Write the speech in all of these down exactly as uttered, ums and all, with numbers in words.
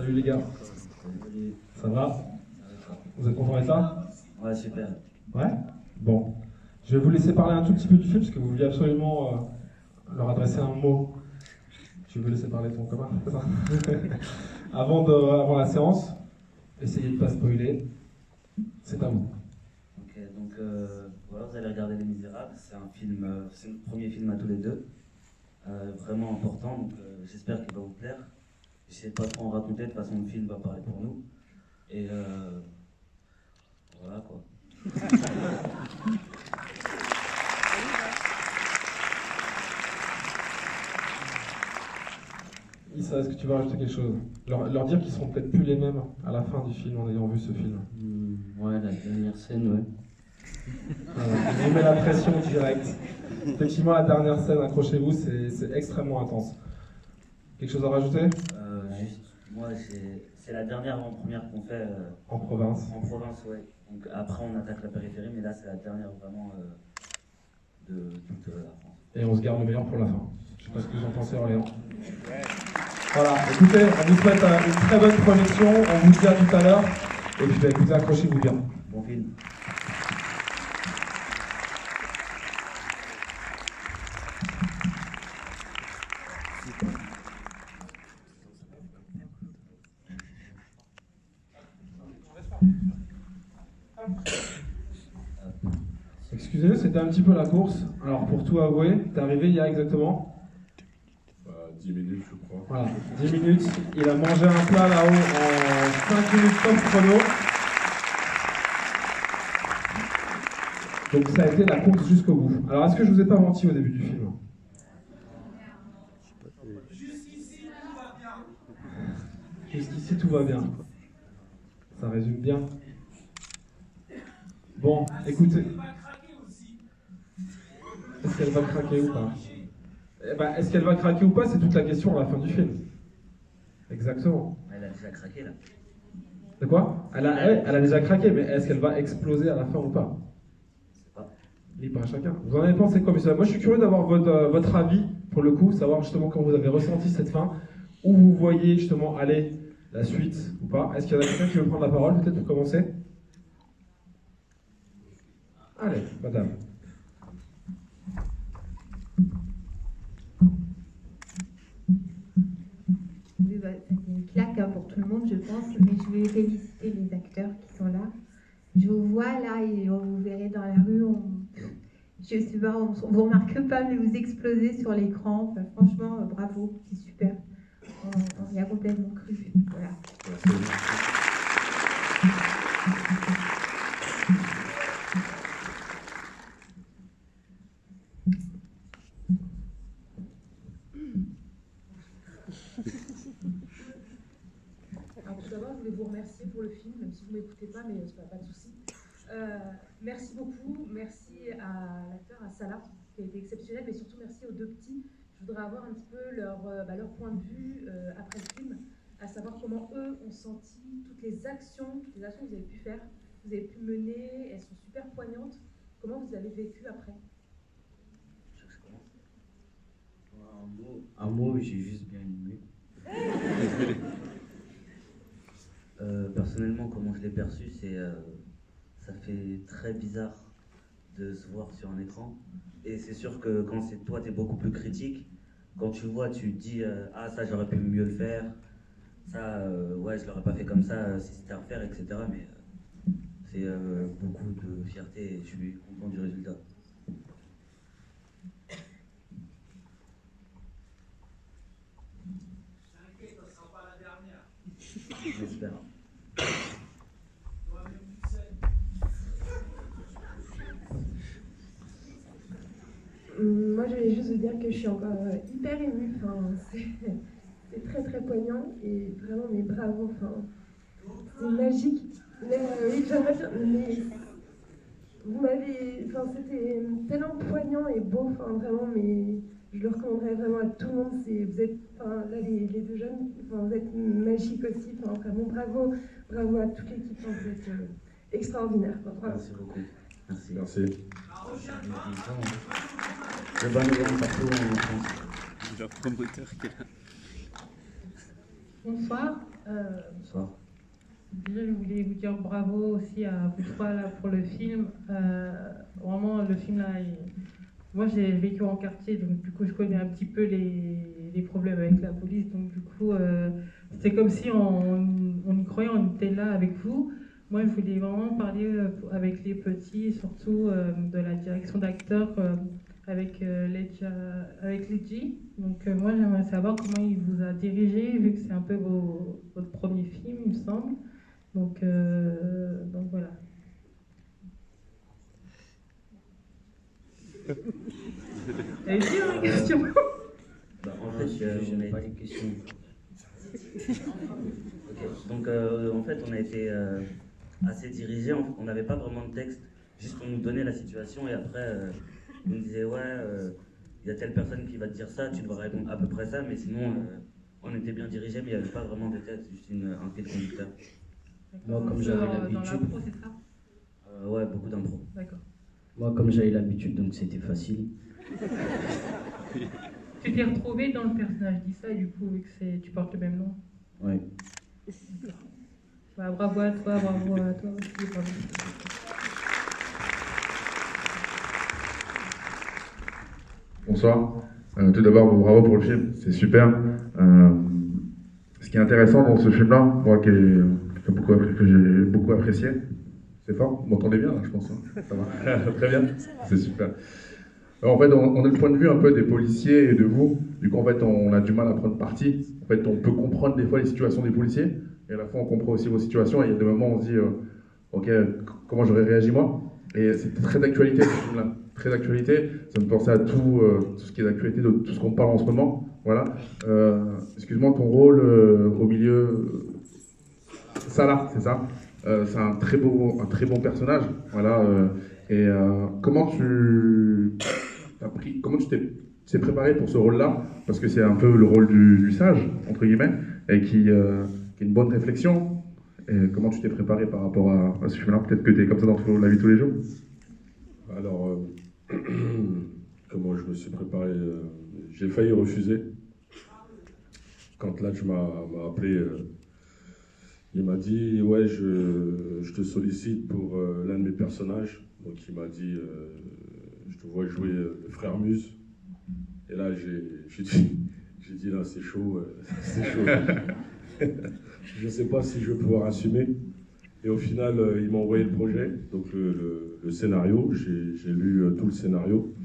Salut les gars. Salut. Ça va? Vous êtes contents d'être là? Ouais, super. Ouais? Bon. Je vais vous laisser parler un tout petit peu du film parce que vous vouliez absolument euh, leur adresser un mot. Je vais vous laisser parler ton copain. avant, de, avant la séance, essayez de ne pas spoiler. C'est à vous. Ok, donc euh, voilà, vous allez regarder Les Misérables. C'est un film, euh, c'est notre premier film à tous les deux. Euh, vraiment important, donc euh, j'espère qu'il va vous plaire. Je sais pas trop en raconter, de toute façon le film va parler pour nous. Et euh, voilà quoi. Issa, est-ce que tu veux rajouter quelque chose? leur, leur dire qu'ils seront peut-être plus les mêmes à la fin du film en ayant vu ce film. Mmh, ouais, la dernière scène, ouais. Voilà, je mets la pression directe. Effectivement, la dernière scène, accrochez-vous, c'est extrêmement intense. Quelque chose à rajouter? euh, Juste, moi, c'est la dernière avant-première qu'on fait. Euh, en province. En province, ouais. Donc après, on attaque la périphérie, mais là, c'est la dernière vraiment euh, de toute euh, la France. Et on se garde le meilleur pour la fin. Je sais pas ce que vous en pensez, Orléans. Voilà, écoutez, on vous souhaite une très bonne projection, on vous dit à tout à l'heure, et puis bah, écoutez, accrochez-vous bien. Bon film. Excusez-nous, c'était un petit peu la course. Alors pour tout avouer, t'es arrivé il y a exactement dix minutes, je crois. Voilà, dix minutes. Il a mangé un plat là-haut en cinq minutes top chrono. Donc ça a été la course jusqu'au bout. Alors est-ce que je vous ai pas menti au début du film? Jusqu'ici tout va bien. Jusqu'ici tout va bien. Ça résume bien. Bon, écoutez. Est-ce qu'elle va craquer ou pas? Eh ben, est-ce qu'elle va craquer ou pas, c'est toute la question à la fin du film. Exactement. Elle a déjà craqué là. De quoi? elle a, elle, elle a déjà craqué, mais est-ce qu'elle va exploser à la fin ou pas? Je sais pas. Libre à chacun. Vous en avez pensé quoi, monsieur? Moi, je suis curieux d'avoir votre, euh, votre avis, pour le coup, savoir justement quand vous avez ressenti cette fin, où vous voyez justement aller la suite ou pas. Est-ce qu'il y en a quelqu'un qui veut prendre la parole, peut-être pour commencer? Allez, madame. Oui, bah, c'est une claque hein, pour tout le monde, je pense, mais je vais féliciter les acteurs qui sont là. Je vous vois là et on vous verrez dans la rue. On... Je sais pas, on ne vous remarque pas, mais vous explosez sur l'écran. Enfin, franchement, euh, bravo, c'est super. On, on y a complètement cru. Voilà. Alors tout d'abord, je voulais vous remercier pour le film, même si vous ne m'écoutez pas, mais c'est pas, pas de souci. Euh, merci beaucoup, merci à l'acteur, à Salah, qui a été exceptionnel, mais surtout merci aux deux petits. Je voudrais avoir un petit peu leur, euh, bah, leur point de vue euh, après le film, à savoir comment eux ont senti toutes les actions, toutes les actions que vous avez pu faire, que vous avez pu mener, elles sont super poignantes. Comment vous avez vécu après? Je commence. Un mot, un mot j'ai juste bien aimé. euh, personnellement, comment je l'ai perçu, c'est euh, ça fait très bizarre de se voir sur un écran. Et c'est sûr que quand c'est toi, tu es beaucoup plus critique. Quand tu vois, tu te dis euh, ah, ça, j'aurais pu mieux le faire. Ça, euh, ouais, je l'aurais pas fait comme ça euh, si c'était à refaire, et cetera. Mais euh, c'est euh, beaucoup de fierté et je suis content du résultat. J'espère. Moi, je voulais juste vous dire que je suis encore hyper émue. Enfin, c'est très très poignant et vraiment, mais bravo. Enfin, c'est magique. Mais, euh, oui, j'aimerais dire, mais vous m'avez, enfin, c'était tellement poignant et beau. Enfin, vraiment, mais je le recommanderais vraiment à tout le monde. C'est, vous êtes, enfin, là, les, les deux jeunes, enfin, vous êtes magiques aussi. Enfin, vraiment, bravo, bravo à toute l'équipe. Enfin, vous êtes euh, extraordinaire. Enfin, bravo. Merci beaucoup. Merci. Merci. Le bon événement partout en France. Genre promoteur qui est là. Bonsoir. Euh, Bonsoir. Déjà, je voulais vous dire bravo aussi à vous trois là, pour le film. Euh, vraiment, le film là, il- moi j'ai vécu en quartier, donc du coup je connais un petit peu les, les problèmes avec la police. Donc du coup, euh, c'est comme si on, on y croyait, on était là avec vous. Moi, je voulais vraiment parler euh, avec les petits, surtout euh, de la direction d'acteurs euh, avec euh, Ledja, avec Ledji. Donc euh, moi, j'aimerais savoir comment il vous a dirigé, vu que c'est un peu vos- votre premier film, il me semble. Donc, euh, donc voilà. Elle est dure la question. Bah, en fait, euh, on a pas été... de questions. Ok. Donc, euh, en fait, on a été euh, assez dirigés. On on n'avait pas vraiment de texte. Juste on nous donnait la situation et après, euh, on nous disait ouais, euh, il y a telle personne qui va te dire ça, tu devras répondre à peu près ça. Mais sinon, euh, on était bien dirigés, mais il n'y avait pas vraiment de texte, juste une, un fil conducteur. Moi, comme Dans- j'avais Dans l'habitude. l'impro, c'est ça? Euh, ouais, beaucoup d'impro. D'accord. Moi, comme j'avais l'habitude, donc c'était facile. Tu t'es retrouvé dans le personnage d'Issa, du coup, vu que c'est, tu portes le même nom. Ouais. Bah, bravo à toi, bravo à toi aussi. Bravo. Bonsoir. Euh, tout d'abord, bravo pour le film, c'est super. Euh, ce qui est intéressant dans ce film-là, moi qui ai, que beaucoup, que j'ai beaucoup apprécié, c'est fort, vous m'entendez bien là, je pense. Hein, ça va. Très bien, c'est super. Alors, en fait, on, on a le point de vue un peu des policiers et de vous. Du coup, en fait, on a du mal à prendre parti. En fait, on peut comprendre des fois les situations des policiers, et à la fois on comprend aussi vos situations. Et il y a des moments où on se dit, euh, ok, comment j'aurais réagi moi? Et c'est très d'actualité ce film-là. Très d'actualité, ça me pensait à tout, euh, tout ce qui est d'actualité, de tout ce qu'on parle en ce moment. Voilà. Euh, excuse-moi, ton rôle euh, au milieu, euh, Salah, c'est ça. Euh, c'est un très beau, un très bon personnage. Voilà. Euh, et euh, comment tu as pris, comment tu t'es, t'es préparé pour ce rôle-là? Parce que c'est un peu le rôle du, du sage entre guillemets, et qui, euh, qui est une bonne réflexion. Et comment tu t'es préparé par rapport à, à ce film-là? Peut-être que tu es comme ça dans la vie de tous les jours. Alors, euh, comment je me suis préparé euh, j'ai failli refuser. Quand Ladj m'a m'a appelé, euh, il m'a dit ouais, je, je te sollicite pour euh, l'un de mes personnages. Donc il m'a dit euh, je te vois jouer euh, le frère Muse. Et là j'ai j'ai dit, j'ai dit là c'est chaud, euh, c'est chaud. Je ne sais pas si je vais pouvoir assumer. Et au final, euh, il m'a envoyé le projet, donc le, le, le scénario. J'ai j'ai lu euh, tout le scénario.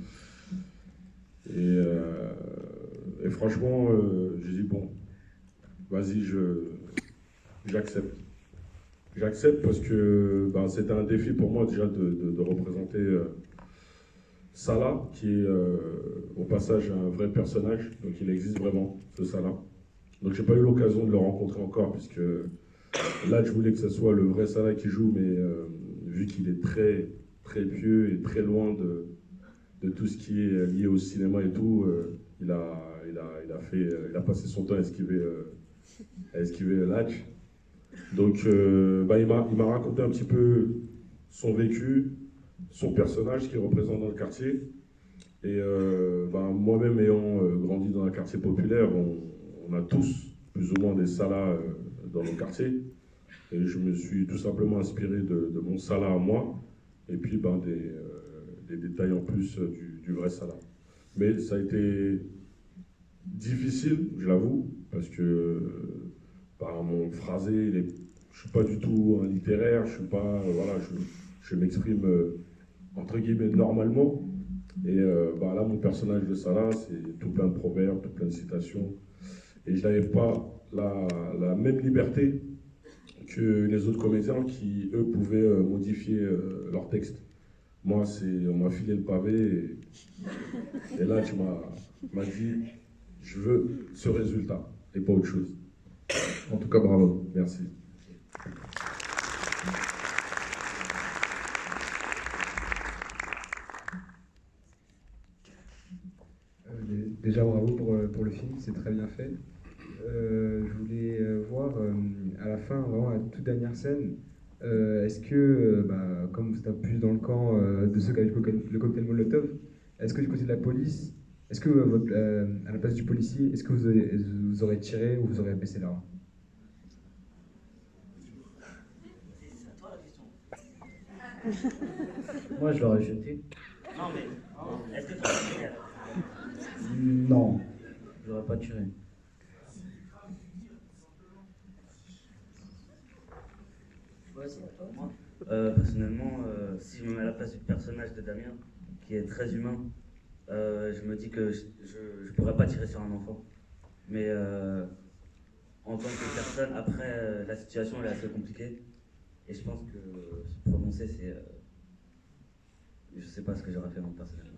Et, euh, et franchement, euh, j'ai dit bon, vas-y, je, j'accepte. J'accepte parce que ben, c'était un défi pour moi déjà de, de, de représenter euh, Salah, qui est euh, au passage un vrai personnage, donc il existe vraiment, ce Salah. Donc j'ai pas eu l'occasion de le rencontrer encore, puisque là je voulais que ce soit le vrai Salah qui joue, mais euh, vu qu'il est très très pieux et très loin de, de tout ce qui est lié au cinéma et tout, euh, il, a, il, a, il, a fait, il a passé son temps à esquiver, euh, à esquiver Ladj. Donc euh, bah, il m'a il m'a raconté un petit peu son vécu, son personnage, ce qu'il représente dans le quartier. Et euh, bah, moi-même ayant euh, grandi dans un quartier populaire, on, on a tous plus ou moins des Salas euh, dans nos quartiers. Et je me suis tout simplement inspiré de, de mon Salah à moi, et puis ben, des, euh, des détails en plus euh, du, du vrai Salah. Mais ça a été difficile, je l'avoue, parce que euh, par mon phrasé, il est, je ne suis pas du tout un littéraire, je suis pas, euh, voilà, je, je m'exprime euh, entre guillemets normalement. Et euh, bah, là, mon personnage de Salah, c'est tout plein de proverbes, tout plein de citations. Et je n'avais pas la, la même liberté que les autres comédiens qui, eux, pouvaient euh, modifier euh, leur texte. Moi, c'est, on m'a filé le pavé et, et là, tu m'as, m'as dit, je veux ce résultat et pas autre chose. En tout cas, bravo. Merci. Déjà bravo pour, pour le film, c'est très bien fait. Euh, je voulais euh, voir euh, à la fin, vraiment la toute dernière scène, euh, est-ce que, euh, bah, comme vous êtes plus dans le camp euh, de ceux qui avaient le cocktail, le cocktail Molotov, est-ce que du côté de la police, est-ce que euh, votre, euh, à la place du policier, est-ce que vous aurez, vous aurez tiré ou vous aurez baissé l'arme? Moi, je l'aurais jeté. Non, mais est-ce que tu as tiré alors? Non, je l'aurais pas tiré. Moi, euh, personnellement, euh, si je me mets à la place du personnage de Damien, qui est très humain, euh, je me dis que je ne pourrais pas tirer sur un enfant. Mais euh, en tant que personne, après, euh, la situation elle est assez compliquée. Et je pense que se prononcer, c'est... Euh, je sais pas ce que j'aurais fait moi personnellement.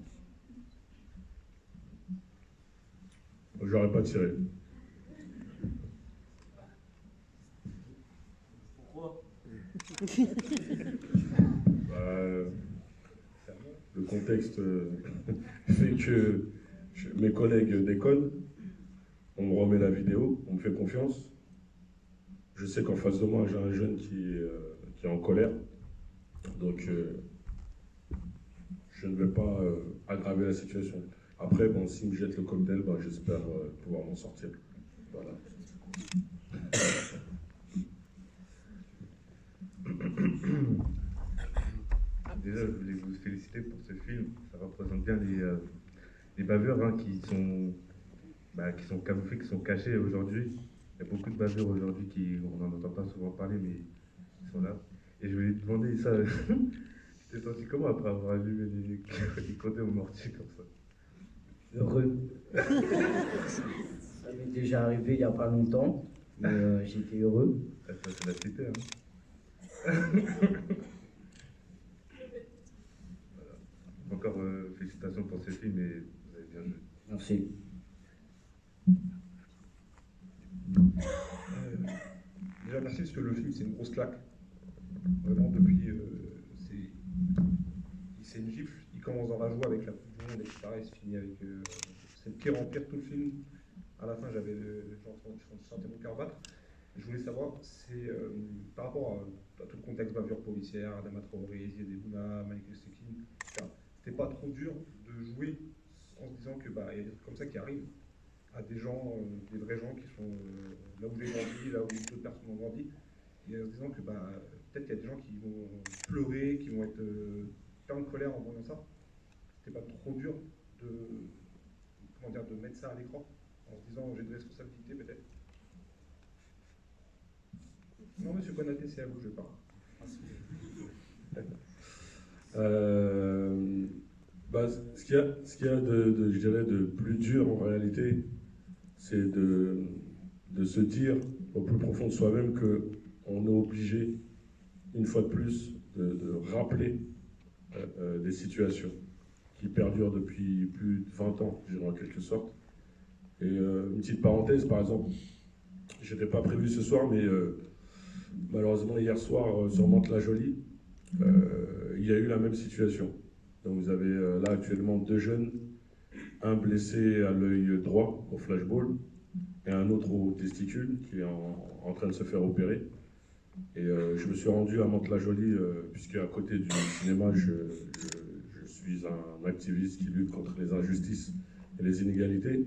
J'aurais pas tiré. Pourquoi? Bah, le contexte euh, fait que je- mes collègues déconnent, on me remet la vidéo, on me fait confiance. Je sais qu'en face de moi, j'ai un jeune qui est, euh, qui est en colère. Donc, euh, je ne vais pas euh, aggraver la situation. Après, bon, s'il me jette le cocktail, ben, j'espère euh, pouvoir m'en sortir. Voilà. Déjà, je voulais vous féliciter pour ce film. Ça représente bien les, euh, les bavures hein, qui, sont, bah, qui sont camouflées, qui sont cachées aujourd'hui. Il y a beaucoup de bavures aujourd'hui qui, on n'en entend pas souvent parler, mais ils sont là. Et je voulais te demander ça. Tu t'es senti comment après avoir allumé les, les côtés au mortier comme ça? Heureux. Ça m'est déjà arrivé il n'y a pas longtemps, mais euh, j'étais heureux. Ça, c'est la cité, hein. Voilà. Encore euh, félicitations pour ce film et vous avez bien joué. Merci. Euh, déjà merci parce que le film c'est une grosse claque. Vraiment depuis euh, c'est c'est une gifle, il commence dans la joie avec la coupe du monde et puis pareil c'est fini avec euh, c'est de pire en pire tout le film. À la fin j'avais euh, je sentais mon cœur battre. Je voulais savoir c'est euh, par rapport à, à tout le contexte bavure policière, Adama Traoré, Ziad Ebouna, Michael Sekin, et cetera. C'était pas trop dur de jouer en se disant que bah il y a des trucs comme ça qui arrivent à des gens, euh, des vrais gens qui sont euh, là où j'ai grandi, là où d'autres personnes ont grandi, et en se disant que bah, peut-être qu'il y a des gens qui vont pleurer, qui vont être euh, plein de colère en voyant ça. C'était pas trop dur de, comment dire, de mettre ça à l'écran en se disant j'ai des responsabilités peut-être. Non, monsieur Konaté, c'est à vous que je parle. Euh, bah, ce qu'il y a, ce qu'il y a de, de, je dirais, de plus dur en réalité, c'est de, de se dire au plus profond de soi-même qu'on est obligé, une fois de plus, de, de rappeler euh, euh, des situations qui perdurent depuis plus de vingt ans, je dirais en quelque sorte. Et euh, une petite parenthèse, par exemple, je n'étais pas prévu ce soir, mais euh, malheureusement hier soir, euh, sur Mantes-la-Jolie, euh, il y a eu la même situation. Donc vous avez euh, là actuellement deux jeunes, un blessé à l'œil droit au flashball et un autre au testicule qui est en, en train de se faire opérer. Et euh, je me suis rendu à Mantes-la-Jolie euh, puisque à côté du cinéma, je, je, je suis un activiste qui lutte contre les injustices et les inégalités.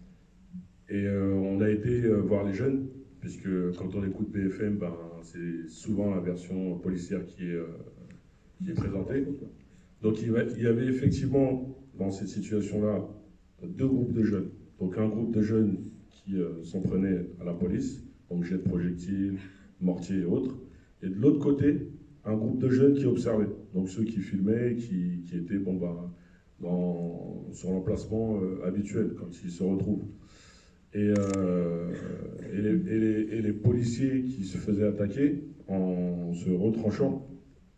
Et euh, on a été euh, voir les jeunes, puisque quand on écoute B F M, ben, c'est souvent la version policière qui est, euh, qui est présentée. Donc il y avait effectivement dans cette situation-là deux groupes de jeunes. Donc un groupe de jeunes qui euh, s'en prenaient à la police, donc jet de projectiles, mortiers et autres. Et de l'autre côté, un groupe de jeunes qui observaient, donc ceux qui filmaient, qui, qui étaient bon, bah, dans, sur l'emplacement euh, habituel quand ils se retrouvent. Et, euh, et, les, et, les, et les policiers qui se faisaient attaquer en se retranchant,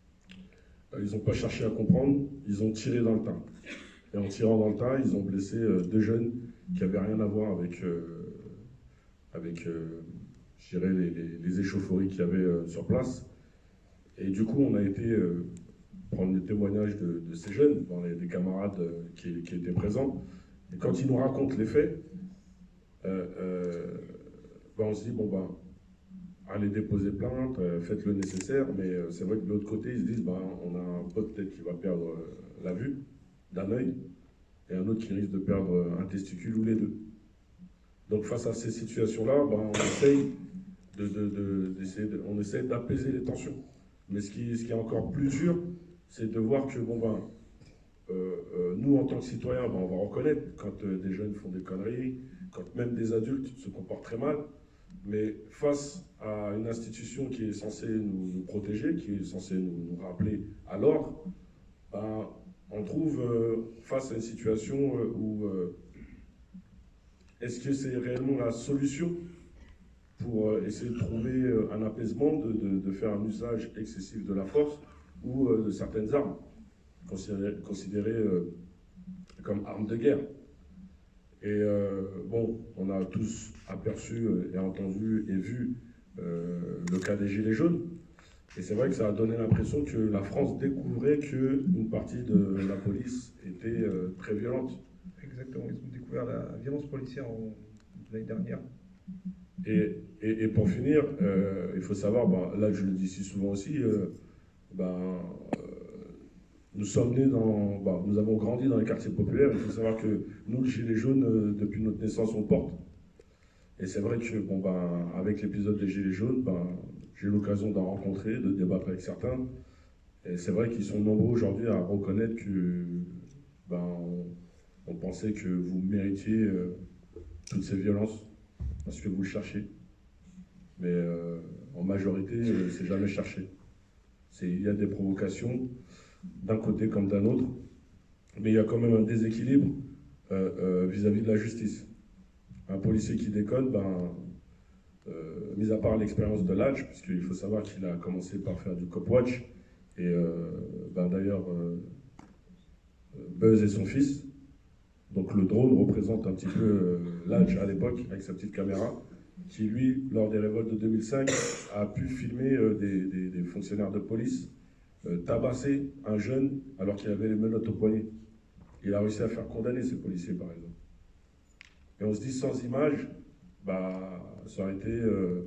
ils n'ont pas cherché à comprendre, ils ont tiré dans le tas. Et en tirant dans le tas, ils ont blessé euh, deux jeunes qui n'avaient rien à voir avec, euh, avec euh, je dirais, les, les, les échauffourées qu'il y avait euh, sur place. Et du coup, on a été euh, prendre les témoignages de, de ces jeunes, bon, les, les camarades euh, qui, qui étaient présents. Et quand ils nous racontent les faits, euh, euh, ben on se dit, bon ben, allez déposer plainte, euh, faites le nécessaire, mais euh, c'est vrai que de l'autre côté, ils se disent, ben, on a un pote peut-être qui va perdre euh, la vue d'un œil, et un autre qui risque de perdre euh, un testicule ou les deux. Donc face à ces situations-là, ben, on essaye de, de, de, d'essayer de, on essaie d'apaiser les tensions. Mais ce qui, ce qui est encore plus dur, c'est de voir que, bon ben, euh, euh, nous, en tant que citoyens, ben, on va reconnaître quand euh, des jeunes font des conneries, quand même des adultes se comportent très mal, mais face à une institution qui est censée nous, nous protéger, qui est censée nous, nous rappeler à l'ordre, ben, on trouve euh, face à une situation euh, où euh, est-ce que c'est réellement la solution pour euh, essayer de trouver euh, un apaisement, de, de, de faire un usage excessif de la force ou euh, de certaines armes, considérées, considérées euh, comme armes de guerre. Et euh, bon, on a tous aperçu et entendu et vu euh, le cas des Gilets jaunes. Et c'est vrai que ça a donné l'impression que la France découvrait qu'une partie de la police était euh, très violente. Exactement, ils ont découvert la violence policière l'année dernière. Et, et, et pour finir, euh, il faut savoir, bah, là je le dis si souvent aussi, euh, bah, euh, nous sommes nés dans, bah, nous avons grandi dans les quartiers populaires. Il faut savoir que nous, le gilet jaune, euh, depuis notre naissance, on le porte. Et c'est vrai que, bon, bah, avec l'épisode des gilets jaunes, bah, j'ai eu l'occasion d'en rencontrer, de débattre avec certains. Et c'est vrai qu'ils sont nombreux aujourd'hui à reconnaître que, bah, on, on pensait que vous méritiez euh, toutes ces violences parce que vous le cherchez. Mais euh, en majorité, euh, c'est jamais cherché. Il y a des provocations d'un côté comme d'un autre, mais il y a quand même un déséquilibre euh, euh, vis-à-vis de la justice. Un policier qui déconne, ben, euh, mis à part l'expérience de l'A D J, puisqu'il faut savoir qu'il a commencé par faire du copwatch, et euh, ben, d'ailleurs, euh, Buzz et son fils. Donc le drone représente un petit peu euh, l'A D J à l'époque, avec sa petite caméra, qui lui, lors des révoltes de deux mille cinq, a pu filmer euh, des, des, des fonctionnaires de police euh, tabasser un jeune alors qu'il avait les menottes au poignet. Il a réussi à faire condamner ces policiers, par exemple. Et on se dit, sans image, bah, ça aurait été euh,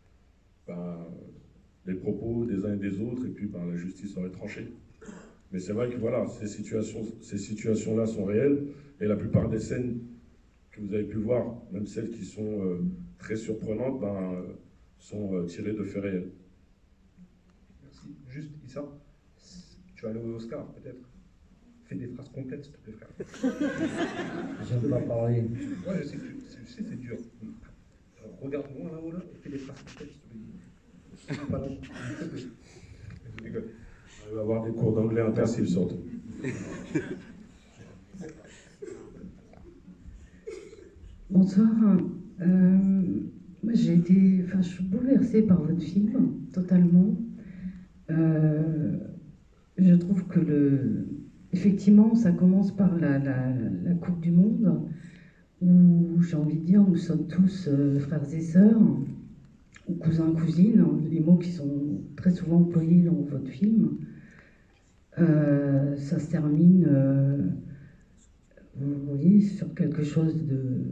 bah, les propos des uns et des autres, et puis bah, la justice aurait tranché. Mais c'est vrai que voilà, ces situations, ces situations-là sont réelles, et la plupart des scènes que vous avez pu voir, même celles qui sont euh, très surprenantes, ben, euh, sont euh, tirées de faits réels. Merci. Juste, Issa, tu vas aller aux Oscars, peut-être. Fais des phrases complètes, s'il te plaît, frère. J'aime pas parler. Ouais, je sais, je sais c'est dur. Alors, regarde loin là-haut, là, et fais des phrases complètes, s'il te plaît. Pas long. Je rigole. On va avoir des cours d'anglais intensifs, surtout. Bonsoir. Euh, moi, j'ai été, enfin, je suis bouleversée par votre film, totalement. Euh, je trouve que le, effectivement, ça commence par la, la, la Coupe du Monde, où j'ai envie de dire, nous sommes tous euh, frères et sœurs, ou cousins, cousines, les mots qui sont très souvent employés dans votre film. Euh, ça se termine, euh, vous voyez, sur quelque chose de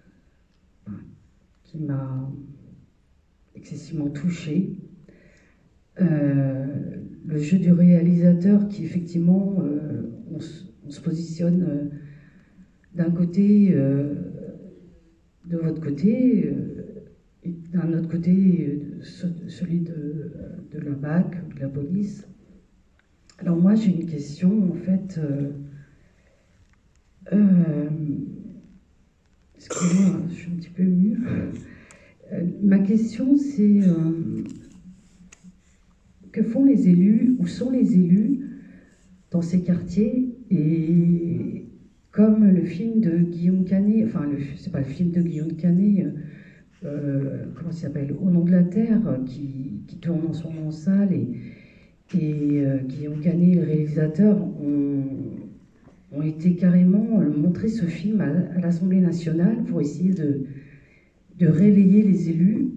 qui m'a excessivement touchée. Euh, le jeu du réalisateur qui, effectivement, euh, on, se, on se positionne euh, d'un côté, euh, de votre côté, euh, et d'un autre côté, euh, celui de, de la B A C, de la police. Alors moi, j'ai une question, en fait. Euh, euh, Excusez-moi, je suis un petit peu émue. Euh, ma question, c'est euh, que font les élus, où sont les élus dans ces quartiers? Et comme le film de Guillaume Canet, enfin, le, c'est pas le film de Guillaume Canet, euh, comment il s'appelle, Au nom de la terre, qui, qui tourne en ce moment en salle, et, et euh, Guillaume Canet, le réalisateur, ont, ont été carrément euh, montrer ce film à, à l'Assemblée nationale pour essayer de, de réveiller les élus.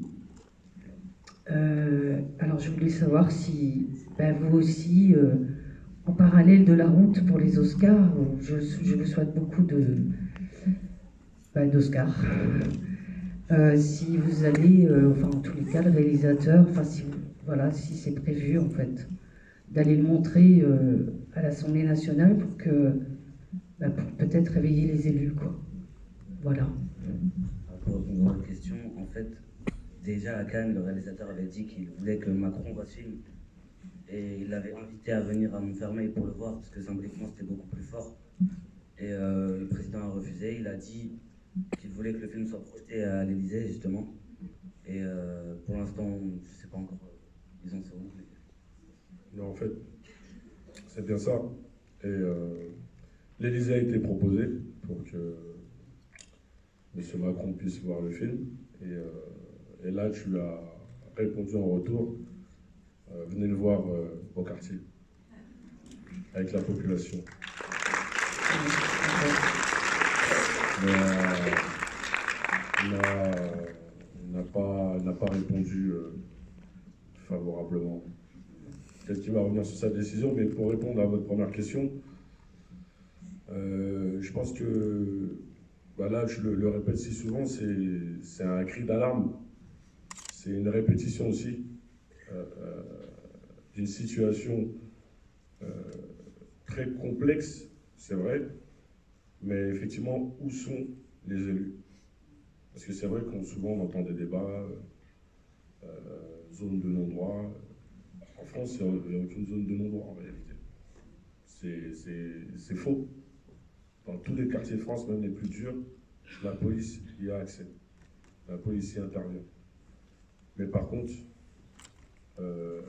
Euh, alors je voulais savoir si ben, vous aussi, euh, en parallèle de la route pour les Oscars, je, je vous souhaite beaucoup de, ben, d'Oscars, euh, si vous allez, euh, enfin en tous les cas le réalisateur, enfin si, voilà, si c'est prévu en fait, d'aller le montrer euh, à l'Assemblée nationale pour que ben, pour peut-être réveiller les élus, quoi. Voilà. Pour répondre à votre question, en fait, déjà à Cannes, le réalisateur avait dit qu'il voulait que Macron voit ce film. Et il l'avait invité à venir à Montfermeil pour le voir, parce que symboliquement c'était beaucoup plus fort. Et euh, le président a refusé, il a dit qu'il voulait que le film soit projeté à l'Élysée, justement. Et euh, pour l'instant, je ne sais pas encore, ils en sont où. Mais... Non, en fait, c'est bien ça. Et euh, l'Élysée a été proposé pour que M. Macron puisse voir le film. Et, euh, et là, tu as répondu en retour, euh, venez le voir euh, au quartier, avec la population. Mais euh, il n'a pas, n'a pas répondu euh, favorablement. Peut-être qu'il va revenir sur sa décision, mais pour répondre à votre première question, euh, je pense que, bah là, je le, le répète si souvent, c'est un cri d'alarme. C'est une répétition aussi euh, euh, d'une situation euh, très complexe, c'est vrai, mais effectivement, où sont les élus? Parce que c'est vrai qu'on souvent on entend des débats, euh, zone de non-droit. En France, il n'y a aucune zone de non-droit en réalité. C'est faux. Dans tous les quartiers de France, même les plus durs, la police y a accès. La police y intervient. Mais par contre, euh,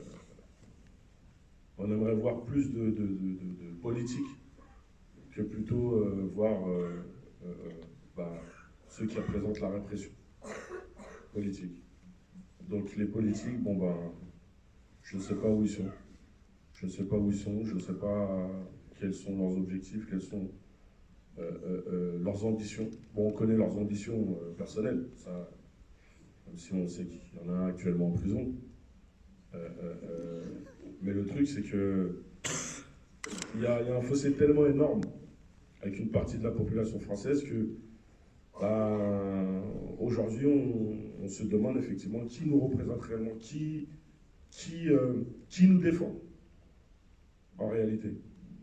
on aimerait voir plus de, de, de, de, de politique que plutôt euh, voir euh, euh, bah, ceux qui représentent la répression politique. Donc les politiques, bon ben, je ne sais pas où ils sont. Je ne sais pas où ils sont, je ne sais pas quels sont leurs objectifs, quelles sont euh, euh, euh, leurs ambitions. Bon, on connaît leurs ambitions euh, personnelles, ça, même si on sait qu'il y en a un actuellement en prison. Euh, euh, euh, mais le truc, c'est que il y, y a un fossé tellement énorme avec une partie de la population française que ben, aujourd'hui, on, on se demande effectivement qui nous représente réellement, qui, qui, euh, qui nous défend en réalité.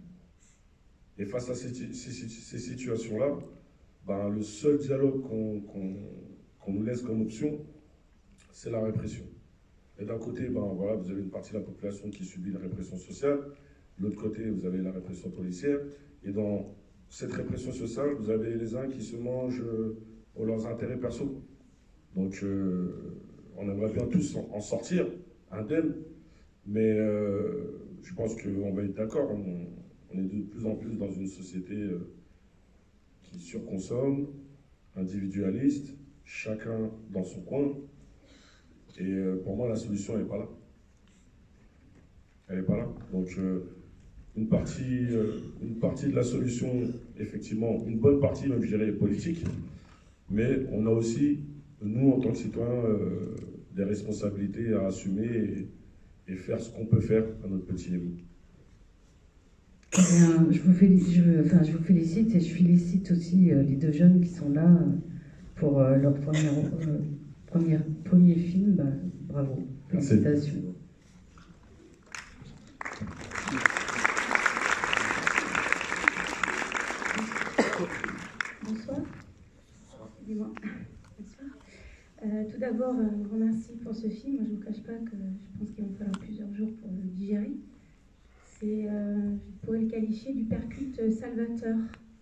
Et face à ces, ces, ces situations-là, ben, le seul dialogue qu'on qu'on, qu'on nous laisse comme option, c'est la répression. Et d'un côté, ben, voilà, vous avez une partie de la population qui subit la répression sociale, de l'autre côté, vous avez la répression policière, et dans cette répression sociale, vous avez les uns qui se mangent pour leurs intérêts perso. Donc, euh, on aimerait bien tous en, en sortir, indemnes, mais euh, je pense qu'on va être d'accord, on, on est de plus en plus dans une société euh, qui surconsomme, individualiste, chacun dans son coin, et euh, pour moi, la solution, elle n'est pas là. Elle n'est pas là. Donc, euh, une partie, euh, une partie de la solution, effectivement, une bonne partie, même je dirais, politique, mais on a aussi, nous, en tant que citoyens, euh, des responsabilités à assumer et, et faire ce qu'on peut faire à notre petit niveau. Eh bien, je, vous félicite, je, enfin, je vous félicite et je félicite aussi euh, les deux jeunes qui sont là euh, pour euh, leur premier, euh, premier, premier film. Bah, bravo, félicitations. Bonsoir. Dis-moi. Bonsoir. Euh, tout d'abord, un grand merci pour ce film. Moi, je ne vous cache pas que je pense qu'il va me falloir plusieurs jours pour le digérer. C'est, euh, je pourrais le qualifier du percute salvateur.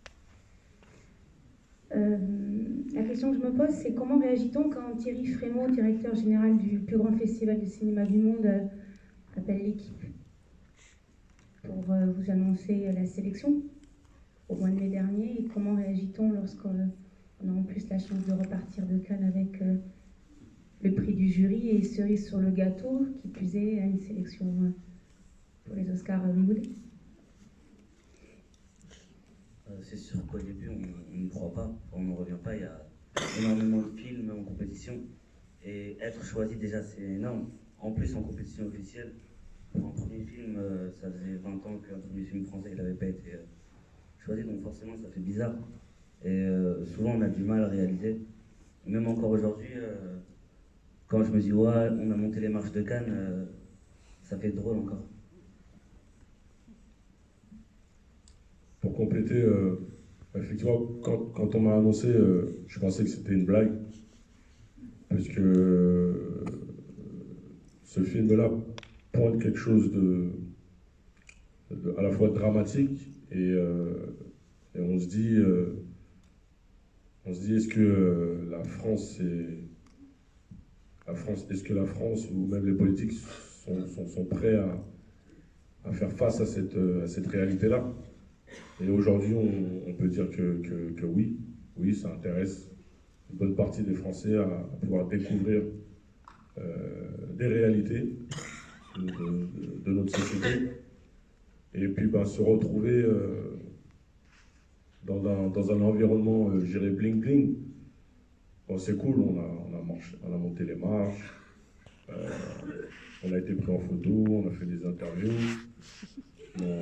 Euh, la question que je me pose, c'est comment réagit-on quand Thierry Frémaux, directeur général du plus grand festival de cinéma du monde, euh, appelle l'équipe pour euh, vous annoncer la sélection au mois de mai dernier, et comment réagit-on lorsqu'on a en plus la chance de repartir de Cannes avec euh, le prix du jury et cerise sur le gâteau, qui plus est à une sélection euh, pour les Oscars à Hollywood? euh, C'est sûr qu'au début, on ne croit pas, on ne revient pas. Il y a énormément de films en compétition, et être choisi déjà, c'est énorme. En plus, en compétition officielle, pour un premier film, euh, ça faisait vingt ans qu'un premier film français n'avait pas été euh, choisi, donc forcément ça fait bizarre. Et euh, souvent on a du mal à réaliser. Même encore aujourd'hui, euh, quand je me dis ouais, on a monté les marches de Cannes, euh, ça fait drôle encore. Pour compléter, euh, effectivement, quand, quand on m'a annoncé, euh, je pensais que c'était une blague, parce que euh, ce film-là, pointe quelque chose de, de à la fois dramatique et, euh, et on se dit, euh, on se dit, est-ce que euh, la France est la France, est-ce que la France ou même les politiques sont, sont, sont prêts à, à faire face à cette, à cette réalité-là? Et aujourd'hui, on, on peut dire que, que, que oui, oui, ça intéresse une bonne partie des Français à, à pouvoir découvrir euh, des réalités de, de, de notre société. Et puis ben, se retrouver euh, dans, un, dans un environnement, euh, je dirais, bling-bling. Bon, c'est cool, on a, on, a marché, on a monté les marches, euh, on a été pris en photo, on a fait des interviews. Bon,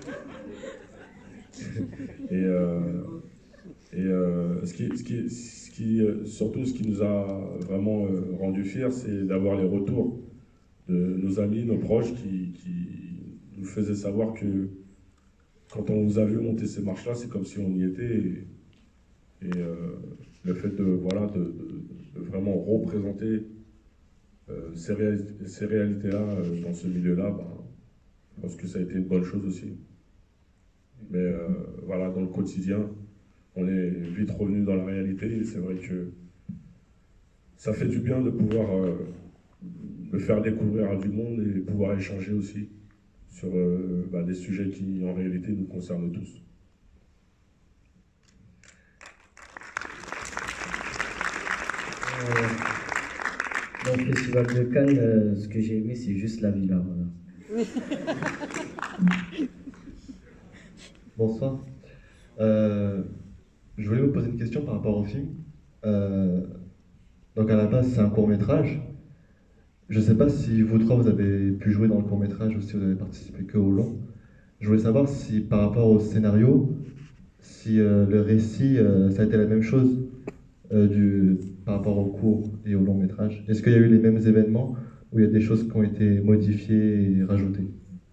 et euh, et euh, ce qui, ce qui, ce qui, surtout, ce qui nous a vraiment euh, rendu fiers, c'est d'avoir les retours de nos amis, nos proches, qui, qui nous faisaient savoir que quand on vous a vu monter ces marches-là, c'est comme si on y était. Et, et euh, le fait de, voilà, de, de, de vraiment représenter euh, ces, réalités, ces réalités-là euh, dans ce milieu-là, ben, je pense que ça a été une bonne chose aussi. Mais euh, voilà, dans le quotidien, on est vite revenu dans la réalité et c'est vrai que ça fait du bien de pouvoir euh, le faire découvrir à du monde et pouvoir échanger aussi sur euh, bah, des sujets qui en réalité nous concernent tous. Euh, dans le Festival de Cannes, euh, ce que j'ai aimé, c'est juste la villa. Voilà. Bonsoir. Euh, je voulais vous poser une question par rapport au film. Euh, donc à la base, c'est un court-métrage. Je ne sais pas si vous trois, vous avez pu jouer dans le court-métrage ou si vous avez participé que au long. Je voulais savoir si par rapport au scénario, si euh, le récit, euh, ça a été la même chose euh, du, par rapport au court et au long-métrage. Est-ce qu'il y a eu les mêmes événements ou il y a des choses qui ont été modifiées et rajoutées?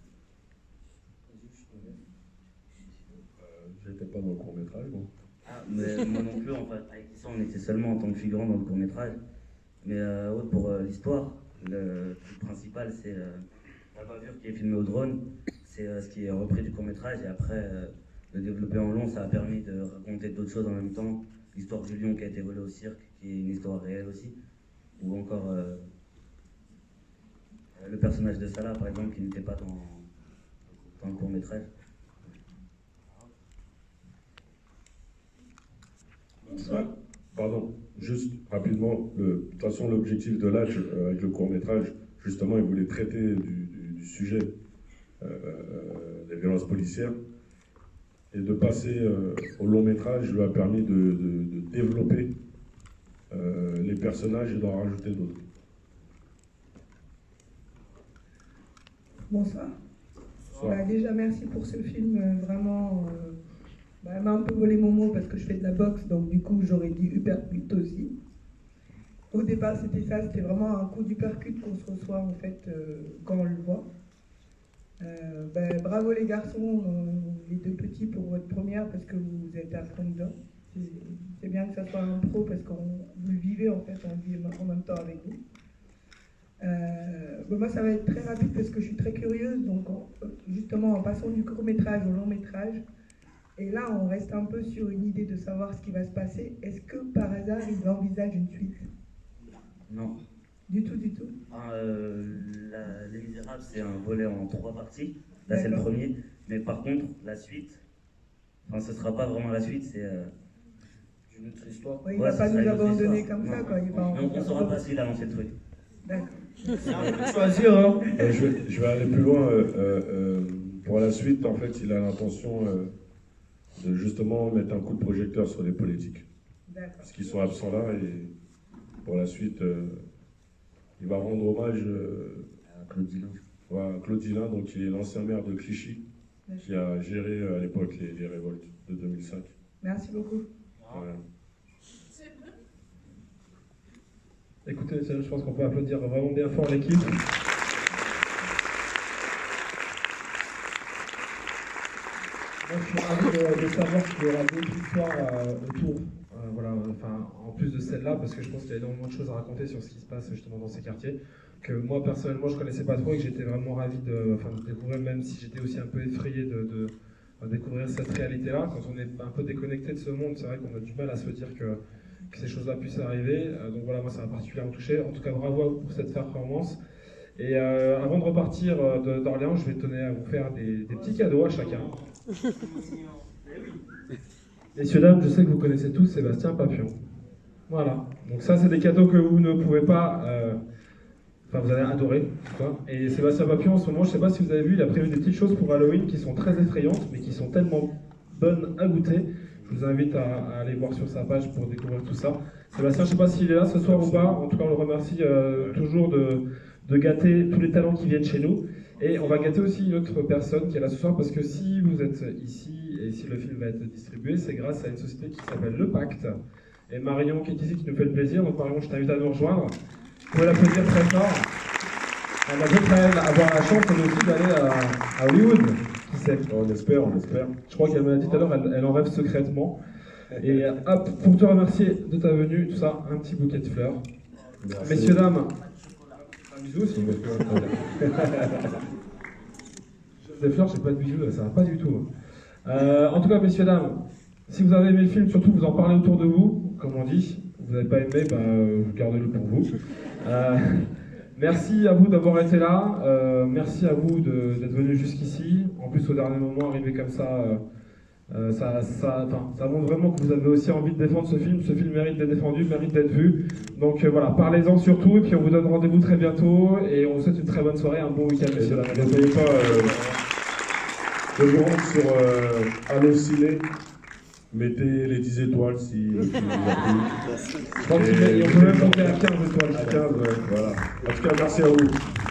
J'étais pas dans le court-métrage, moi. Ah, mais moi non plus, en fait. Avec ça, on était seulement en tant que figurant dans le court-métrage. Mais euh, ouais, pour euh, l'histoire, le truc principal, c'est euh, la bavure qui est filmée au drone. C'est euh, ce qui est repris du court-métrage. Et après, euh, le développer en long, ça a permis de raconter d'autres choses en même temps. L'histoire du lion qui a été volé au cirque, qui est une histoire réelle aussi. Ou encore euh, le personnage de Salah, par exemple, qui n'était pas dans, dans le court-métrage. Pardon, juste rapidement, le, de toute façon l'objectif de l'A G euh, avec le court-métrage, justement, il voulait traiter du, du, du sujet euh, des violences policières, et de passer euh, au long-métrage lui a permis de, de, de développer euh, les personnages et d'en rajouter d'autres. Bonsoir. Bah, déjà, merci pour ce film, euh, vraiment... Euh... Bah, elle m'a un peu volé mon mot parce que je fais de la boxe, donc du coup j'aurais dit uppercut aussi. Au départ c'était ça, c'était vraiment un coup d'uppercut qu'on se reçoit en fait euh, quand on le voit. Euh, bah, bravo les garçons, euh, les deux petits pour votre première parce que vous êtes à fond dedans. C'est bien que ça soit un pro parce que vous le vivez en fait, on le vit en même temps avec vous. Euh, bah, moi ça va être très rapide parce que je suis très curieuse, donc en, justement en passant du court métrage au long métrage, et là, on reste un peu sur une idée de savoir ce qui va se passer. Est-ce que, par hasard, il envisage une suite? Non. Du tout, du tout. Ah, euh, la, Les Misérables, c'est un volet en trois parties. Là, c'est le premier. Mais par contre, la suite, enfin, ce ne sera pas vraiment la suite, c'est euh, une autre histoire. Oui, il ne ouais, va pas nous abandonner comme non. ça, quoi. Il va on ne saura pas s'il a lancé le truc. D'accord. Choisir, hein. euh, je, vais, je vais aller plus loin. Euh, euh, pour la suite, en fait, il a l'intention... Euh, de justement mettre un coup de projecteur sur les politiques. Parce qu'ils sont absents là et pour la suite, euh, il va rendre hommage euh, à Claude Dillin. Ouais, Claude Dillin, donc qui est l'ancien maire de Clichy, qui a géré euh, à l'époque les, les révoltes de deux mille cinq. Merci beaucoup. Voilà. Écoutez, je pense qu'on peut applaudir vraiment bien fort l'équipe. Moi, je suis ravi de, de savoir qu'il y aura d'autres histoires euh, autour euh, voilà, enfin, en plus de celle-là, parce que je pense qu'il y a énormément de choses à raconter sur ce qui se passe justement dans ces quartiers, que moi personnellement je connaissais pas trop et que j'étais vraiment ravi de, enfin, de découvrir, même si j'étais aussi un peu effrayé de, de, de découvrir cette réalité-là. Quand on est un peu déconnecté de ce monde, c'est vrai qu'on a du mal à se dire que, que ces choses-là puissent arriver. Euh, donc voilà, moi ça m'a particulièrement touché. En tout cas, bravo à vous pour cette performance. Et euh, avant de repartir de, d'Orléans, je vais tenir à vous faire des, des petits cadeaux à chacun. Messieurs, dames, je sais que vous connaissez tous Sébastien Papillon. Voilà. Donc ça, c'est des cadeaux que vous ne pouvez pas... Euh, enfin, vous allez adorer. Quoi. Et Sébastien Papillon, en ce moment, je ne sais pas si vous avez vu, il a prévu des petites choses pour Halloween qui sont très effrayantes, mais qui sont tellement bonnes à goûter. Je vous invite à, à aller voir sur sa page pour découvrir tout ça. Sébastien, je ne sais pas s'il est là ce soir ou pas. En tout cas, on le remercie euh, toujours de, de gâter tous les talents qui viennent chez nous. Et on va gâter aussi une autre personne qui est là ce soir, parce que si vous êtes ici et si le film va être distribué, c'est grâce à une société qui s'appelle Le Pacte. Et Marion qui est ici, qui nous fait le plaisir. Donc Marion, je t'invite à nous rejoindre. Vous pouvez l'applaudir très fort. Elle a peut-être elle avoir la chance elle aussi d'aller à, à Hollywood. Qui sait? On espère, on espère. Je crois qu'elle m'a dit tout à l'heure, elle, elle en rêve secrètement. Et hop, pour te remercier de ta venue, tout ça, un petit bouquet de fleurs. Merci. Messieurs, dames, un bisou aussi. Des fleurs, j'ai pas de bisous, ça va pas du tout. Euh, en tout cas, messieurs, dames, si vous avez aimé le film, surtout vous en parlez autour de vous, comme on dit. Vous n'avez pas aimé, bah, vous gardez-le pour vous. Euh, merci à vous d'avoir été là. Euh, merci à vous de, d'être venus jusqu'ici. En plus, au dernier moment, arrivé comme ça, euh, euh, ça, ça, ça montre vraiment que vous avez aussi envie de défendre ce film. Ce film mérite d'être défendu, mérite d'être vu. Donc euh, voilà, parlez-en surtout. Et puis on vous donne rendez-vous très bientôt. Et on vous souhaite une très bonne soirée, un bon week-end, messieurs. N'oubliez pas euh, de vous rendre sur euh, Allociné. Mettez les dix étoiles si, si vous avez plu. Je crois qu'on peut même monter à quinze étoiles. À quinze, ouais, voilà. En tout cas, merci à vous.